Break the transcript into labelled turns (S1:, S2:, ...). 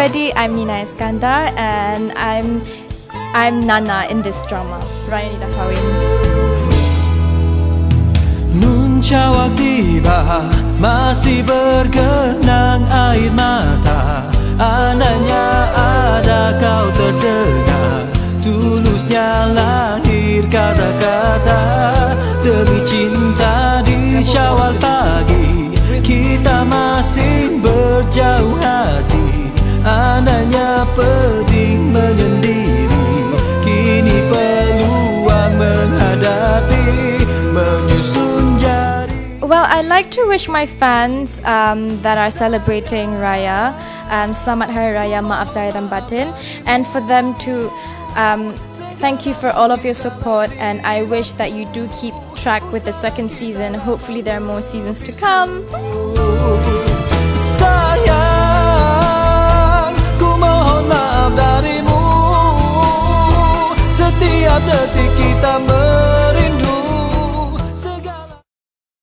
S1: everybody, I'm Nina Iskandar and I'm Nana in this drama. Raya Ni Dah Kahwin.
S2: Nun cawak tiba, masih bergenang air mata. Andainya ada kau terdengar, tulusnya lahir kata-kata demi cinta di syawal pagi. Kita masih berjauh hati, andainya pedih menyendiri. Kini peluang menghadapi menyusun jari.
S1: Well, I'd like to wish my fans that are celebrating Raya, Selamat Hari Raya Maaf Zahir dan Batin, and for them to thank you for all of your support, and I wish that you do keep track with the second season. Hopefully there are more seasons to come.
S2: Sayang, ku mohon maaf darimu. Setiap detik kita